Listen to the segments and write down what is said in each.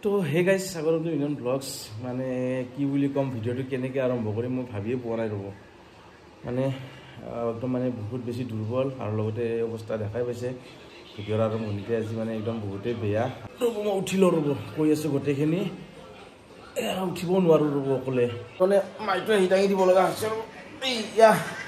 তো hey guys স্বাগতম two union blogs মানে কি বুলি ক'ম ভিডিঅ'টো কেনেকৈ আৰম্ভ কৰিম মই ভাবিয়ে পোৱা নাই ৰ'ব মানে একদম মানে বহুত বেছি দুৰ্বল আৰু লগতে অৱস্থা দেখাই পাইছে ভিডিঅ'ৰ আৰম্ভণিতে আজি মানে একদম বহুতেই বেয়া ৰ'ব মই উঠিলোঁ ৰ'ব কৈ আছোঁ গোটেইখিনি উঠিব নোৱাৰোঁ ৰ'ব অকলে মানে মাইটো আহি দাঙি দিব লগা হৈছে ৰ'ব এয়া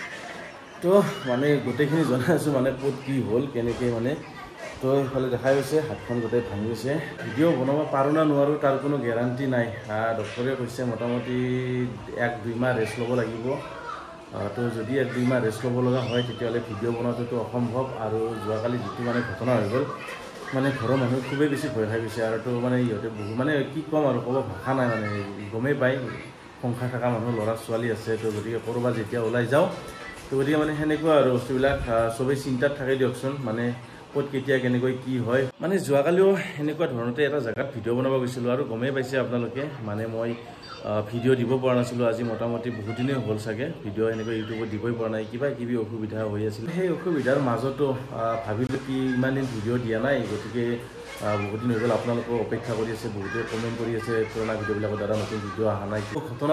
তো মানে গোটেইখিনি জনাই আছোঁ মানে ক'ত কি হ'ল কেনেকৈ মানে তো এইফালে দেখাই গৈছে হাতখন গোটেই ভাঙি গৈছে ভিডিঅ' বনাব পাৰোঁ না নোৱাৰোঁ তাৰ কোনো গেৰাণ্টি নাই ডক্টৰে কৈছে মোটামুটি 1-2 মাহ ৰেষ্ট ল'ব লাগিব তো যদি 1-2 মাহ ৰেষ্ট ল'ব লগা হয় তেতিয়াহ'লে ভিডিঅ' বনোৱাটোতো অসম্ভৱ আৰু যোৱাকালি যিটো মানে ঘটনা হৈ গ'ল মানে ঘৰৰ মানুহ খুবেই বেছি ভয় খাই গৈছে আৰু তো মানে ইহঁতে বহু মানে কি ক'ম আৰু ক'ব ভাষা নাই মানে গমেই পায় সংসাৰ থকা মানুহ ল'ৰা ছোৱালী আছে তো গতিকে ক'ৰবাত যেতিয়া ওলাই যাওঁ তো গতিকে মানে সেনেকুৱা আৰু বস্তুবিলাক চবেই চিন্তাত থাকে দিয়কচোন মানে ক'ত কেতিয়া কেনেকৈ কি হয় মানে যোৱাকালিও এনেকুৱা ধৰণতে এটা জেগাত ভিডিঅ' বনাব গৈছিলোঁ আৰু গমেই পাইছে আপোনালোকে মানে মই ভিডিঅ' দিব পৰা নাছিলোঁ আজি মোটামুটি বহুত দিনেই হ'ল চাগে ভিডিঅ' এনেকৈ ইউটিউবত দিবই পৰা নাই কিবা কিবি অসুবিধা হৈ আছিল সেই অসুবিধাৰ মাজতো ভাবিলোঁ কি ইমান দিন ভিডিঅ' দিয়া নাই গতিকে বহুত দিন হৈ গ'ল আপোনালোকক অপেক্ষা কৰি আছে বহুতে কমেণ্ট কৰি আছে পুৰণা ভিডিঅ'বিলাকৰ দ্বাৰা নতুন ভিডিঅ' অহা নাই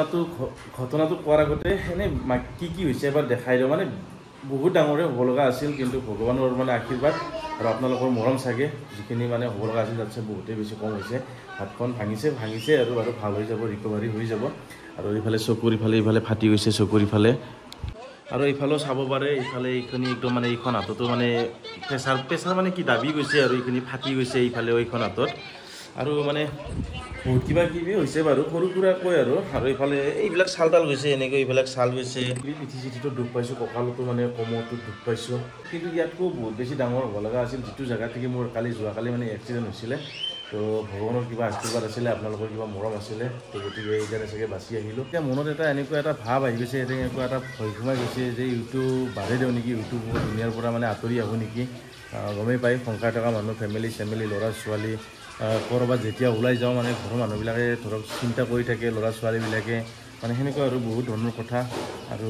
ঘটনাটো কোৱাৰ আগতে এনেই কি হৈছে এবাৰ দেখাই দিওঁ মানে বহুত ডাঙৰে হ'ব লগা আছিল কিন্তু ভগৱানৰ মানে আশীৰ্বাদ আৰু আপোনালোকৰ মৰম চাগে যিখিনি মানে হ'ব লগা আছিল তাতছে বহুতেই বেছি কম হৈছে হাতখন ভাঙিছে আৰু ভাল হৈ যাব ৰিকভাৰী হৈ যাব আৰু এইফালে চকুৰ ইফালে ফাটি গৈছে চকুৰ ইফালে আৰু এইফালেও চাব পাৰে এইফালে এইখিনি একদম মানে এইখন হাততো মানে প্ৰেছাৰ মানে কি দাবি গৈছে আৰু এইখিনি ফাটি গৈছে এইফালেও এইখন হাতত আৰু মানে বহুত কিবা কিবি হৈছে বাৰু সৰু সুৰাকৈ আৰু এইফালে এইবিলাক ছালডাল গৈছে এনেকৈ এইবিলাক ছাল গৈছে পিঠি চিঠিটো দুখ পাইছোঁ কঁকালতো মানে কমৰটোত দুখ পাইছোঁ কিন্তু ইয়াতকৈও বহুত বেছি ডাঙৰ হ'ব লগা আছিল যিটো জেগা থেকে মোৰ যোৱাকালি মানে এক্সিডেণ্ট হৈছিলে তো ভগৱানৰ কিবা আশীৰ্বাদ আছিলে আপোনালোকৰ কিবা মৰম আছিলে তো গতিকে এইকাৰণে চাগে বাচি আহিলোঁ এতিয়া মনত এনেকুৱা এটা ভাৱ আহি গৈছে এনেকুৱা এটা ভয় সোমাই গৈছে যে ইউটিউব বাদেই দিওঁ নেকি ইউটিউবৰ দুনিয়াৰ পৰা মানে আঁতৰি আহোঁ নেকি গমেই পায় সংসাৰ থকা মানুহ ফেমিলি ল'ৰা ছোৱালী ক'ৰবাত যেতিয়া ওলাই যাওঁ মানে ঘৰৰ মানুহবিলাকে ধৰক চিন্তা কৰি থাকে ল'ৰা ছোৱালীবিলাকে মানে সেনেকুৱা আৰু বহুত ধৰণৰ কথা আৰু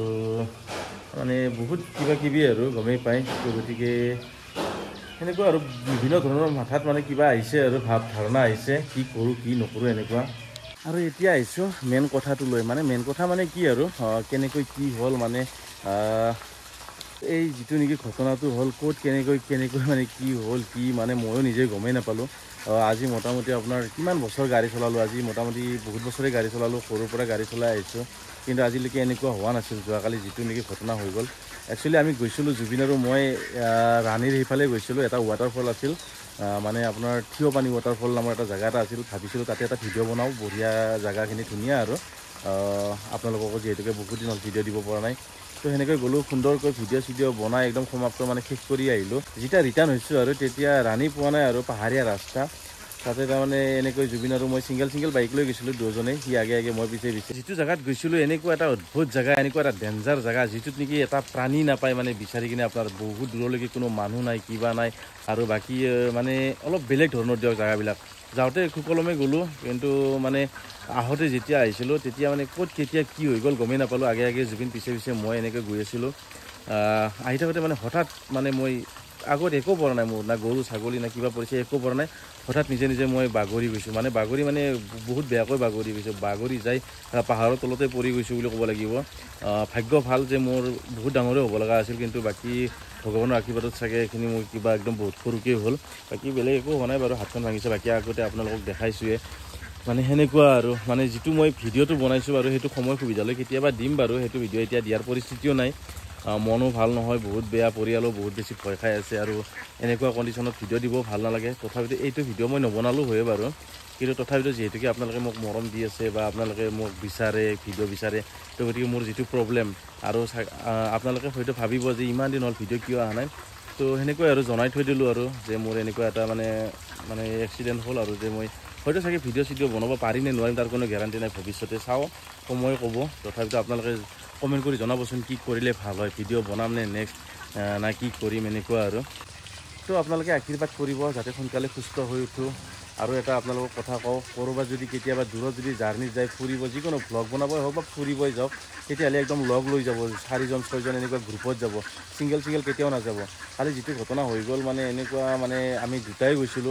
মানে বহুত কিবা কিবি আৰু গমেই পায় তো গতিকে সেনেকুৱা আৰু বিভিন্ন ধৰণৰ মাথাত মানে কিবা আহিছে আৰু ভাৱ ধাৰণা আহিছে কি কৰোঁ কি নকৰোঁ এনেকুৱা আৰু এতিয়া আহিছোঁ মেইন কথাটো লৈ মানে মেইন কথা মানে কি আৰু কেনেকৈ কি হ'ল মানে এই যিটো নেকি ঘটনাটো হ'ল ক'ত কেনেকৈ মানে কি হ'ল কি মানে ময়ো নিজে গমেই নাপালোঁ আজি মোটামুটি আপোনাৰ কিমান বছৰ গাড়ী চলালোঁ আজি মোটামুটি বহুত বছৰে গাড়ী চলালোঁ সৰুৰ পৰা গাড়ী চলাই আহিছোঁ কিন্তু আজিলৈকে এনেকুৱা হোৱা নাছিল যোৱাকালি যিটো নেকি ঘটনা হৈ গ'ল একচুৱেলি আমি গৈছিলোঁ জুবিন আৰু মই ৰাণীৰ সেইফালে গৈছিলোঁ এটা ৱাটাৰফল আছিল মানে আপোনাৰ থিয় পানী ৱাটাৰফল নামৰ এটা জেগা এটা আছিল ভাবিছিলোঁ তাতে এটা ভিডিঅ' বনাওঁ বঢ়িয়া জেগাখিনি ধুনীয়া আৰু আপোনালোককো যিহেতুকে বহুত দিন হ'ল ভিডিঅ' দিব পৰা নাই তো সেনেকৈ গ'লোঁ সুন্দৰকৈ ভিডিঅ' বনাই একদম সমাপ্ত মানে শেষ কৰি আহিলোঁ যেতিয়া ৰিটাৰ্ণ হৈছোঁ আৰু তেতিয়া ৰাণী পোৱা নাই আৰু পাহাৰীয়া ৰাস্তা তাতে তাৰমানে এনেকৈ জুবিন আৰু মই ছিংগল বাইক লৈ গৈছিলোঁ দুজনেই সি আগে মই পিছে যিটো জেগাত গৈছিলোঁ এনেকুৱা এটা অদ্ভুত জেগা এনেকুৱা এটা ডেঞ্জাৰ জেগা যিটোত নেকি এটা প্ৰাণী নাপায় মানে বিচাৰি কিনে আপোনাৰ বহুত দূৰলৈকে কোনো মানুহ নাই কিবা নাই আৰু বাকী মানে অলপ বেলেগ ধৰণৰ দিয়ক জেগাবিলাক যাওঁতে সুকলমে গ'লোঁ কিন্তু মানে আহোঁতে যেতিয়া আহিছিলোঁ তেতিয়া মানে ক'ত কেতিয়া কি হৈ গ'ল গমেই নাপালোঁ আগে জুবিন পিছে মই এনেকৈ গৈ আছিলোঁ আহি থাকোঁতে মানে হঠাৎ মানে মই আগত একো পৰা নাই মোৰ না গৰু ছাগলী না কিবা পৰিছে একো পৰা নাই হঠাৎ নিজে মই বাগৰি গৈছোঁ মানে বহুত বেয়াকৈ বাগৰি গৈছোঁ বাগৰি যাই পাহাৰৰ তলতে পৰি গৈছোঁ বুলি ক'ব লাগিব ভাগ্য ভাল যে মোৰ বহুত ডাঙৰে হ'ব লগা আছিল কিন্তু বাকী ভগৱানৰ আশীৰ্বাদত চাগে এইখিনি মোৰ কিবা একদম বহুত সৰুকৈ হ'ল বাকী বেলেগ একো হোৱা নাই বাৰু হাতখন ভাঙিছে বাকী আগতে আপোনালোকক দেখাইছোঁৱে মানে সেনেকুৱা আৰু মানে যিটো মই ভিডিঅ'টো বনাইছোঁ বাৰু সেইটো সময় সুবিধা লৈ কেতিয়াবা দিম বাৰু সেইটো ভিডিঅ' এতিয়া দিয়াৰ পৰিস্থিতিও নাই মনো ভাল নহয় বহুত বেয়া পৰিয়ালো বহুত বেছি ভয় খাই আছে আৰু এনেকুৱা কণ্ডিশ্যনত ভিডিঅ' দিব ভাল নালাগে তথাপিতো এইটো ভিডিঅ' মই নবনালোঁ হয়ে বাৰু কিন্তু তথাপিতো যিহেতুকে আপোনালোকে মোক মৰম দি আছে বা আপোনালোকে মোক ভিডিঅ' বিচাৰে তো গতিকে মোৰ যিটো প্ৰব্লেম আৰু আপোনালোকে হয়তো ভাবিব যে ইমান দিন হ'ল ভিডিঅ' কিয় অহা নাই তো সেনেকৈ আৰু জনাই থৈ দিলোঁ আৰু যে মোৰ এনেকুৱা এটা মানে এক্সিডেণ্ট হ'ল আৰু যে মই হয়তো চাগে ভিডিঅ' বনাব পাৰিম নে নোৱাৰিম তাৰ কোনো গেৰাণ্টি নাই ভৱিষ্যতে চাওঁ সময় ক'ব তথাপিতো আপোনালোকে কমেণ্ট কৰি জনাবচোন কি কৰিলে ভাল হয় ভিডিঅ' বনাম নে নেক্সট না কি কৰিম এনেকুৱা আৰু তো আপোনালোকে আশীৰ্বাদ কৰিব যাতে সোনকালে সুস্থ হৈ উঠোঁ আৰু এটা আপোনালোকক কথা কওঁ ক'ৰবাত যদি কেতিয়াবা দূৰত যদি জাৰ্ণিত যায় ফুৰিব যিকোনো ভ্লগ বনাবই হওক বা ফুৰিবই যাওক তেতিয়াহ'লে একদম লগ লৈ যাব 4জন 6জন এনেকুৱা গ্ৰুপত যাব ছিংগল কেতিয়াও নাযাব কালি যিটো ঘটনা হৈ গ'ল মানে এনেকুৱা মানে আমি দুটাই গৈছিলোঁ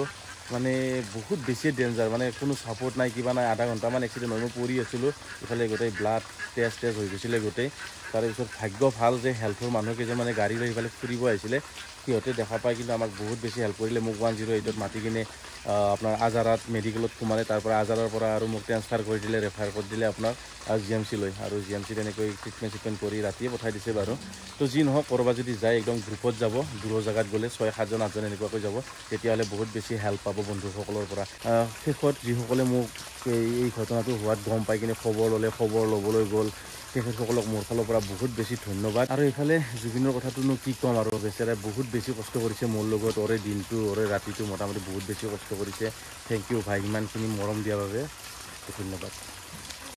মানে বহুত বেছি ডেঞ্জাৰ, মানে কোনো ছাপৰ্ট নাই, কিবা নাই। আধা ঘণ্টামান এক্সিডেণ্ট হৈ মই পৰি আছিলোঁ, ইফালে গোটেই ব্লাড তেজ হৈ গৈছিলে গোটেই। তাৰপিছত ভাগ্য ভাল যে হেল্থৰ মানুহ কেইজন মানে গাড়ী লৈ ইফালে ফুৰিব আহিছিলে, সিহঁতে দেখা পাই কিন্তু আমাক বহুত বেছি হেল্প কৰিলে। মোক 108ত মাতি কিনে আপোনাৰ আজাৰাত মেডিকেলত সোমালে, তাৰপৰা আজাৰাৰ পৰা আৰু মোক ট্ৰেন্সফাৰ কৰি দিলে, ৰেফাৰ কৰি দিলে আপোনাৰ GMC লৈ, আৰু GMC তেনেকৈ ট্ৰিটমেণ্ট কৰি ৰাতিয়ে পঠাই দিছে বাৰু। তো যি নহওক, ক'ৰবাত যদি যায় একদম গ্ৰুপত যাব, দূৰৰ জেগাত গ'লে 6-7জন 8জন এনেকুৱাকৈ যাব, তেতিয়াহ'লে বহুত বেছি হেল্প পাব বন্ধুসকলৰ পৰা। শেষত যিসকলে মোক এই ঘটনাটো হোৱাত গম পাই কিনে খবৰ ল'বলৈ গ'ল, তেখেতসকলক মোৰ ফালৰ পৰা বহুত বেছি ধন্যবাদ। আৰু এইফালে জুবিনৰ কথাটোনো কি ক'ম আৰু, বেচেৰাই বহুত বেছি কষ্ট কৰিছে মোৰ লগত, ওৰে দিনটো ওৰে ৰাতিটো মোটামুটি বহুত বেছি কষ্ট কৰিছে। থেংক ইউ ভাই, ইমানখিনি মৰম দিয়াৰ বাবে ধন্যবাদ।